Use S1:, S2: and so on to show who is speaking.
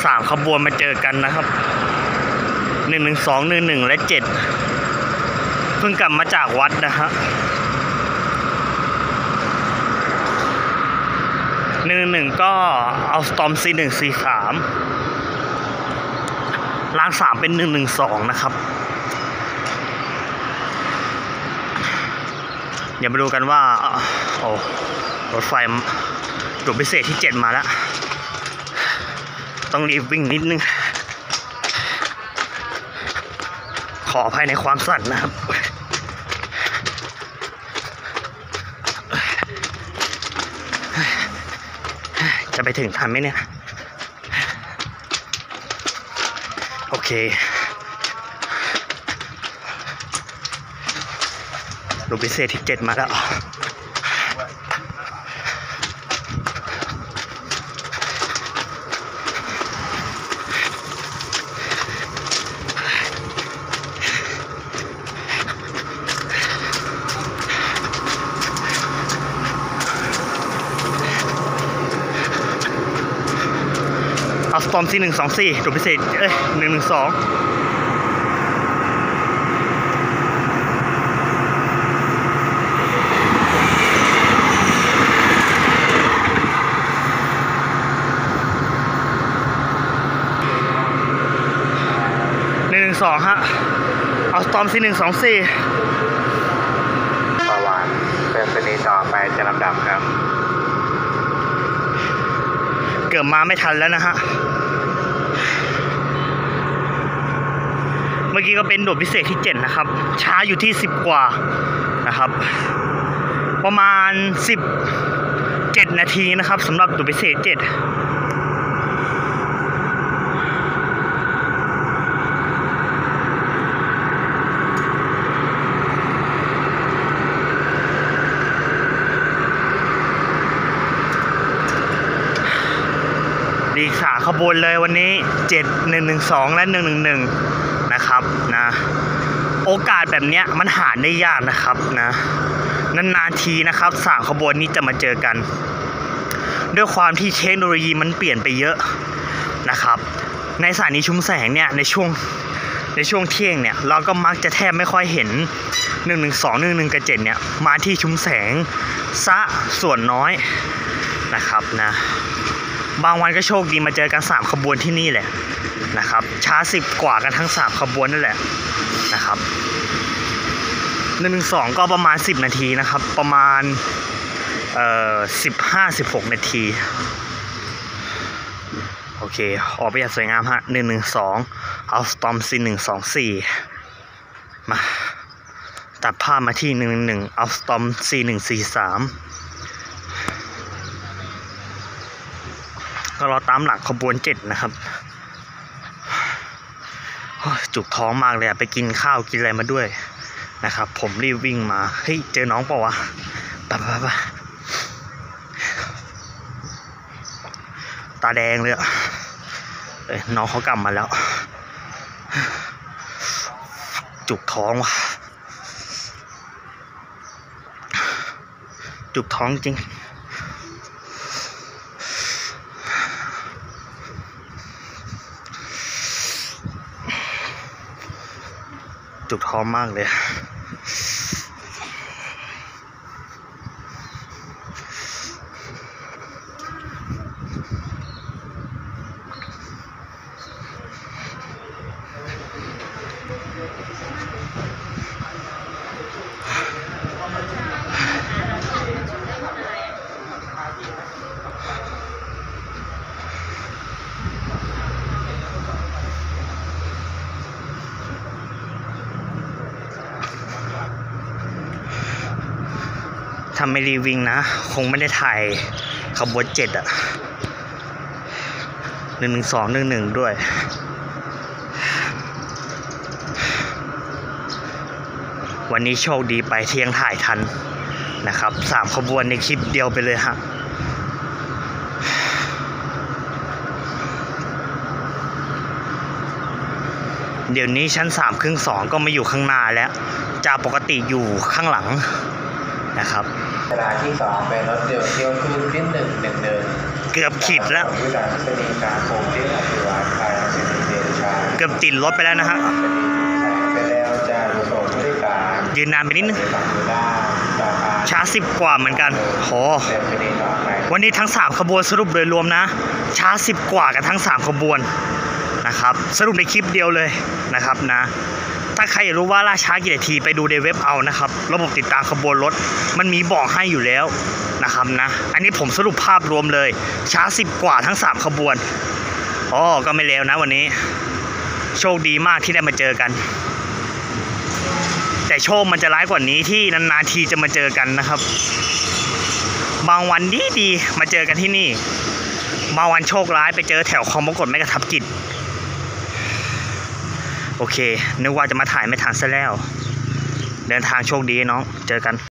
S1: 3ขบวนมาเจอกันนะครับ112 11และ7เพิ่งกลับมาจากวัดนะฮะ111ก็เอาสตอม C1 C3 ราง3เป็น112นะครับเดี๋ยวมาดูกันว่าโอ้รถไฟด่วนพิเศษที่7มาแล้วต้องรีบวิ่งนิดนึงขออภัยในความสั่นนะครับจะไปถึงทันไหมเนี่ยโอเคด่วนพิเศษที่7มาแล้วเอาสตอม C124 ด่วนพิเศษ112ฮะเอาสตอม C124
S2: ประวัติเพื่อนสนีต่อไปจะลำดับครับ
S1: เกือบมาไม่ทันแล้วนะฮะเมื่อกี้ก็เป็นด่วนพิเศษที่7นะครับช้าอยู่ที่10กว่านะครับประมาณ17นาทีนะครับสำหรับด่วนพิเศษ7ดีขาขบวนเลยวันนี้7112และ111นะครับนะโอกาสแบบเนี้ยมันหาได้ยากนะครับนะนานๆทีนะครับ3ขบวนนี้จะมาเจอกันด้วยความที่เทคโนโลยีมันเปลี่ยนไปเยอะนะครับในสถานีชุมแสงเนี่ยในช่วงเที่ยงเนี่ยเราก็มักจะแทบไม่ค่อยเห็น112 11กับ7เนี่ยมาที่ชุมแสงซะส่วนน้อยนะครับนะบางวันก็โชคดีมาเจอกัน3ขบวนที่นี่แหละนะครับช้า10กว่ากันทั้ง3ขบวนนั่นแหละนะครับ112ก็ประมาณ10นาทีนะครับประมาณ15-16นาทีโอเคออกไปอย่างสวยงามฮะ112เอาสตอม C124 มาตัดภาพมาที่111เอาสตอม C143ก็รอตามหลังขบวน7นะครับจุกท้องมากเลยไปกินข้าวกินอะไรมาด้วยนะครับผมรีบวิ่งมาเฮ้ยเจอน้องเปล่าวะไปตาแดงเลยอะน้องเขากลับมาแล้วจุกท้องว่ะจุกท้องจริงจุกท้องมากเลยทำไม่รีวิ่งนะคงไม่ได้ถ่ายขบวน7อะ112 11ด้วยวันนี้โชคดีไปเที่ยงถ่ายทันนะครับ3ขบวนในคลิปเดียวไปเลยฮะเดี๋ยวนี้ชั้น3ครึ่ง2ก็มาอยู่ข้างหน้าแล้วจากปกติอยู่ข้างหลังนะครับ
S2: เวลาที่2เป็นรถเดี่ยวเที่ยวคลื่นที่111
S1: เกือบขีดแล้ว เกือบติดรถไปแล้วนะฮะยืนนานไปนิดนึงช้า10 กว่าเหมือนกันโหวันนี้ทั้ง3ขบวนสรุปโดยรวมนะช้า10 กว่ากับทั้ง3ขบวนนะครับสรุปในคลิปเดียวเลยนะครับนะถ้าใครอยากรู้ว่าล่าช้ากี่นาทีไปดูในเว็บเอานะครับระบบติดตามขบวนรถมันมีบอกให้อยู่แล้วนะครับนะอันนี้ผมสรุปภาพรวมเลยช้า10 กว่าทั้ง3ขบวนอ๋อก็ไม่เลวนะวันนี้โชคดีมากที่ได้มาเจอกันแต่โชคมันจะร้ายกว่านี้ที่นานๆทีจะมาเจอกันนะครับบางวันดีมาเจอกันที่นี่บางวันโชคร้ายไปเจอแถวคลองมรกตไม่กระทับจิตโอเคนึกว่าจะมาถ่ายไม่ทันซะแล้วเดินทางโชคดีน้องเจอกัน